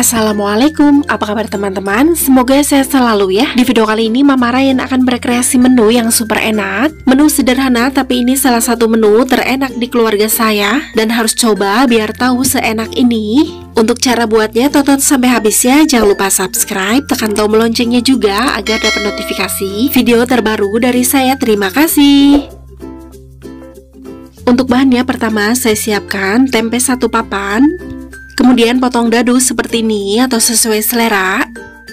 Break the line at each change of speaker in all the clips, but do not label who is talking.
Assalamualaikum, apa kabar teman-teman? Semoga sehat selalu ya. Di video kali ini Mama Ryan akan berkreasi menu yang super enak. Menu sederhana tapi ini salah satu menu terenak di keluarga saya dan harus coba biar tahu seenak ini. Untuk cara buatnya tonton sampai habis ya. Jangan lupa subscribe, tekan tombol loncengnya juga agar dapat notifikasi video terbaru dari saya. Terima kasih. Untuk bahannya pertama saya siapkan tempe 1 papan. Kemudian potong dadu seperti ini atau sesuai selera.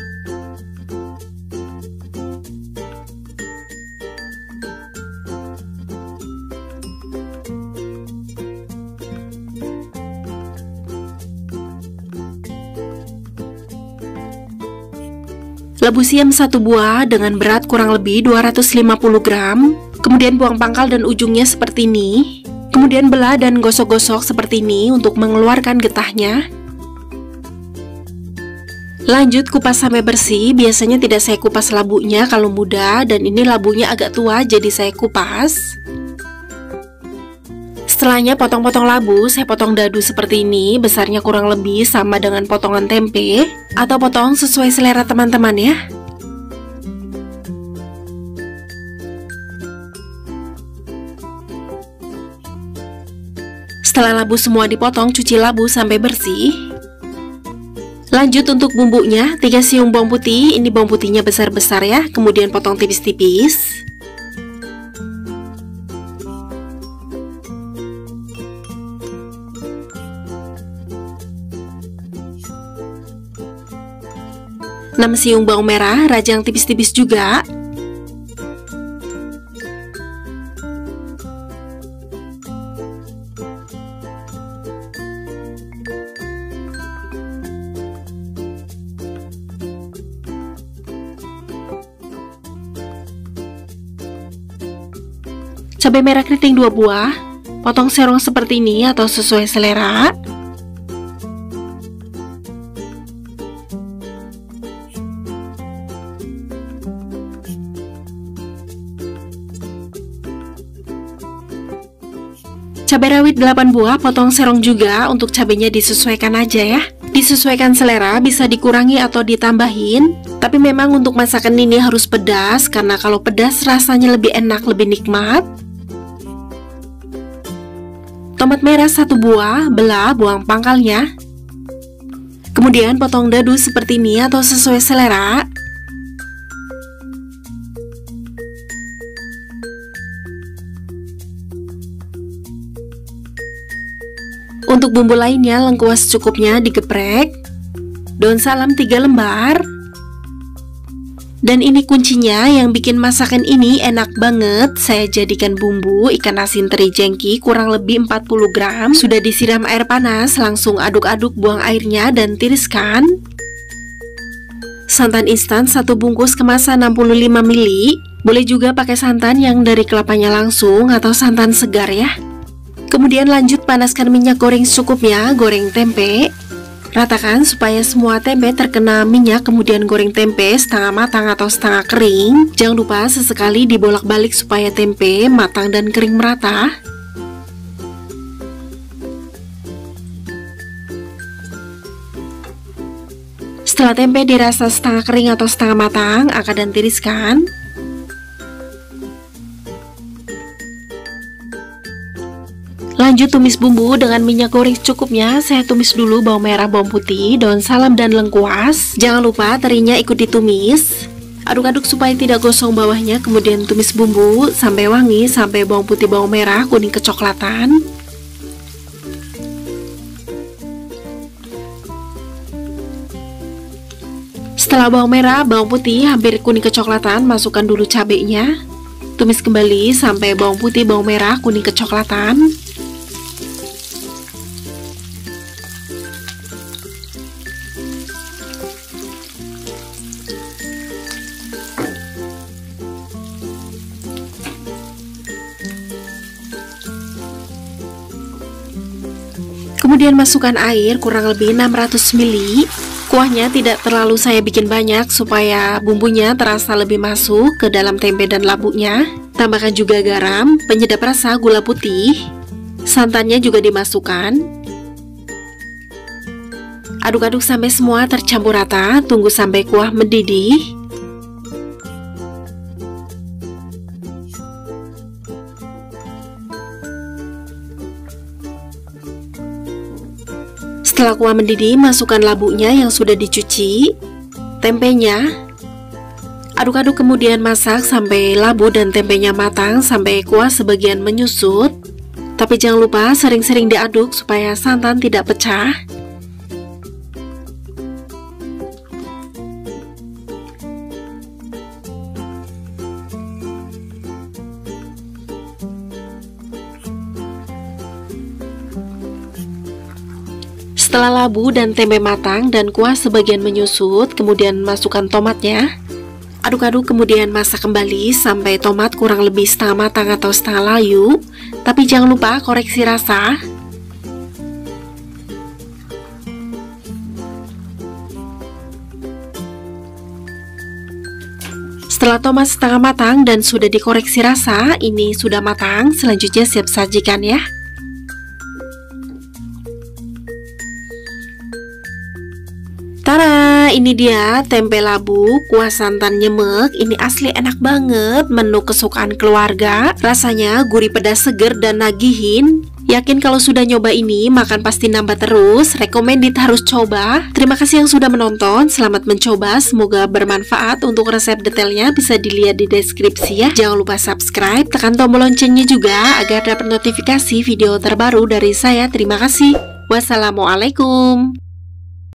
Labu siam 1 buah dengan berat kurang lebih 250 gram. Kemudian buang pangkal dan ujungnya seperti ini. Kemudian belah dan gosok-gosok seperti ini untuk mengeluarkan getahnya. Lanjut kupas sampai bersih. Biasanya tidak saya kupas labunya kalau muda, dan ini labunya agak tua jadi saya kupas. Setelahnya potong-potong labu, saya potong dadu seperti ini. Besarnya kurang lebih sama dengan potongan tempe, atau potong sesuai selera teman-teman ya. Setelah labu semua dipotong, cuci labu sampai bersih. Lanjut untuk bumbunya, 3 siung bawang putih. Ini bawang putihnya besar-besar ya. Kemudian potong tipis-tipis. Enam siung bawang merah, rajang tipis-tipis juga. Cabai merah keriting 2 buah, potong serong seperti ini atau sesuai selera. Cabai rawit 8 buah, potong serong juga. Untuk cabainya disesuaikan aja ya. Disesuaikan selera, bisa dikurangi atau ditambahin. Tapi memang untuk masakan ini harus pedas, karena kalau pedas rasanya lebih enak, lebih nikmat. Tomat merah 1 buah, belah, buang pangkalnya. Kemudian potong dadu seperti ini atau sesuai selera. Untuk bumbu lainnya, lengkuas secukupnya digeprek. Daun salam 3 lembar. Dan ini kuncinya yang bikin masakan ini enak banget. Saya jadikan bumbu ikan asin teri jengki kurang lebih 40 gram. Sudah disiram air panas, langsung aduk-aduk, buang airnya dan tiriskan. Santan instan 1 bungkus kemasan 65 ml. Boleh juga pakai santan yang dari kelapanya langsung atau santan segar ya. Kemudian lanjut panaskan minyak goreng secukupnya, goreng tempe. Ratakan supaya semua tempe terkena minyak, kemudian goreng tempe setengah matang atau setengah kering. Jangan lupa sesekali dibolak-balik supaya tempe matang dan kering merata. Setelah tempe dirasa setengah kering atau setengah matang, angkat dan tiriskan. Lanjut tumis bumbu dengan minyak goreng secukupnya. Saya tumis dulu bawang merah, bawang putih, daun salam, dan lengkuas. Jangan lupa terinya ikut ditumis. Aduk-aduk supaya tidak gosong bawahnya. Kemudian tumis bumbu sampai wangi, sampai bawang putih, bawang merah, kuning kecoklatan. Setelah bawang merah, bawang putih hampir kuning kecoklatan, masukkan dulu cabenya. Tumis kembali sampai bawang putih, bawang merah, kuning kecoklatan. Kemudian masukkan air kurang lebih 600 ml. Kuahnya tidak terlalu saya bikin banyak supaya bumbunya terasa lebih masuk ke dalam tempe dan labunya. Tambahkan juga garam, penyedap rasa, gula putih. Santannya juga dimasukkan. Aduk-aduk sampai semua tercampur rata, tunggu sampai kuah mendidih. Setelah kuah mendidih, masukkan labunya yang sudah dicuci, tempenya. Aduk-aduk kemudian masak sampai labu dan tempenya matang sampai kuah sebagian menyusut. Tapi jangan lupa sering-sering diaduk supaya santan tidak pecah. Setelah labu dan tempe matang dan kuah sebagian menyusut, kemudian masukkan tomatnya. Aduk-aduk kemudian masak kembali sampai tomat kurang lebih setengah matang atau setengah layu. Tapi jangan lupa koreksi rasa. Setelah tomat setengah matang dan sudah dikoreksi rasa, ini sudah matang. Selanjutnya siap sajikan ya. Tara, ini dia tempe labu, kuah santan nyemek. Ini asli enak banget, menu kesukaan keluarga. Rasanya gurih, pedas, seger, dan nagihin. Yakin kalau sudah nyoba ini, makan pasti nambah terus. Recommended, harus coba. Terima kasih yang sudah menonton, selamat mencoba. Semoga bermanfaat. Untuk resep detailnya bisa dilihat di deskripsi ya. Jangan lupa subscribe, tekan tombol loncengnya juga agar dapat notifikasi video terbaru dari saya. Terima kasih. Wassalamualaikum.